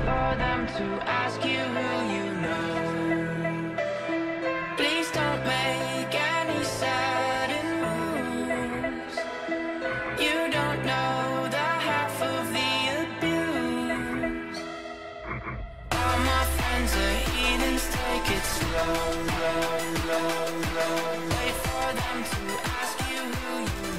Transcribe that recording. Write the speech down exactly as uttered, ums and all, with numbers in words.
for them to ask you who you know. Please don't make any sudden moves. You don't know the half of the abuse. All my friends are heathens, take it slow, slow, slow, slow. Wait for them to ask you who you know.